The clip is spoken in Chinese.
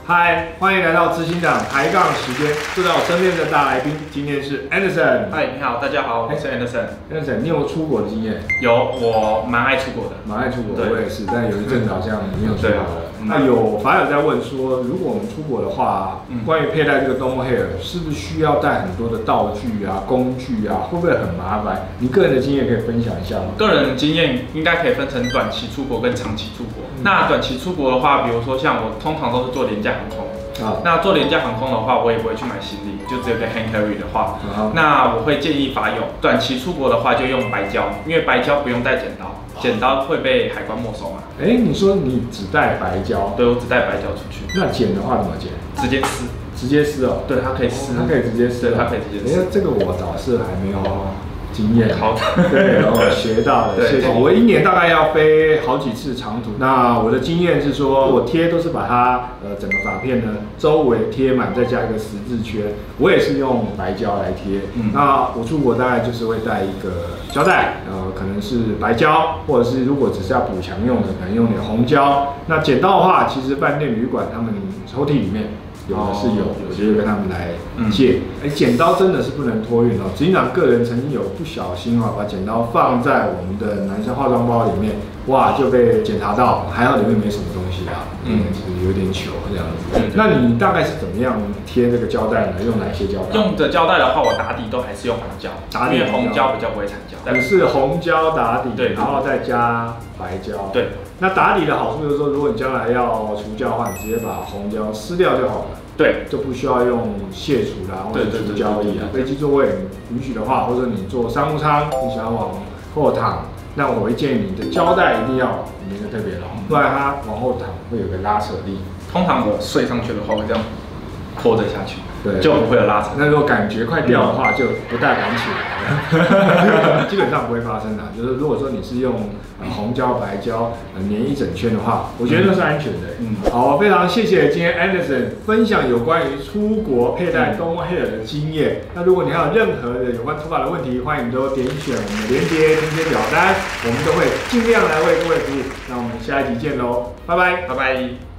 嗨，欢迎来到执行长抬杠时间。坐在我身边的大来宾，今天是 Anderson。 嗨，你好，大家好，我是 Anderson，你有出国的经验？ 有，我蛮爱出国的， 蛮爱出国，我也是。但有一阵子好像没有出国了。那有法友在问说，如果我们出国的话，关于佩戴这个 Domo Hair， 是不是需要带很多的道具啊、工具啊？会不会很麻烦？你个人的经验可以分享一下吗？ 个人的经验应该可以分成短期出国跟长期出国。那短期出国的话，比如说像我通常都是坐廉价航空。那做廉价航空的话，我也不会去买行李，就只有个 hand carry 的话，那我会建议法友短期出国的话就用白胶，因为白胶不用带剪刀，剪刀会被海关没收嘛。 你说你只带白胶？ 对，我只带白胶出去。 那剪的话怎么剪？ 直接撕。 直接撕哦？ 对，它可以撕， 它可以直接撕， 对，它可以直接撕。 这个我倒是还没有经验， 好， 对，我学到了，谢谢。我一年大概要飞好几次长途，那我的经验是说，我贴都是把它整个发片呢周围贴满，再加一个十字圈。我也是用白胶来贴。那我出国大概就是会带一个胶带，可能是白胶，或者是如果只是要补强用的，可能用点红胶。那剪刀的话，其实饭店旅馆他们抽屉里面。有的是有，我就会跟他们来借。剪刀真的是不能托运哦。执行长个人曾经有不小心把剪刀放在我们的男生化妆包里面，哇，就被检查到，还好里面没什么东西啊，是有点糗这样子。那你大概是怎么样贴这个胶带呢？用哪些胶带？ 用的胶带的话，我打底都还是用红胶，因为红胶比较不会缠胶。 你是红胶打底， 对， 然后再加白胶。 对。 那打底的好处就是说，如果你将来要除胶的话，你直接把红胶撕掉就好了。 对， 就不需要用卸除啦，或者除胶液啊。飞机座位允许的话，或者你坐商务舱，你想要往后躺，那我会建议你的胶带一定要粘得特别牢，不然它往后躺会有个拉扯力。 通常我睡上去的话会这样拖着下去， 对， 就不会有拉扯。 那如果感觉快掉的话，就不带绑起来了，基本上不会发生的。就是如果说你是用红胶、白胶粘一整圈的话，我觉得那是安全的。好，非常谢谢今天 Anderson 分享有关于出国佩戴 Domo Hair 的经验。那如果你还有任何的有关头发的问题，欢迎都点选我们的连结填写表单，我们都会尽量来为各位服务。那我们下一集见喽，拜拜， 拜拜。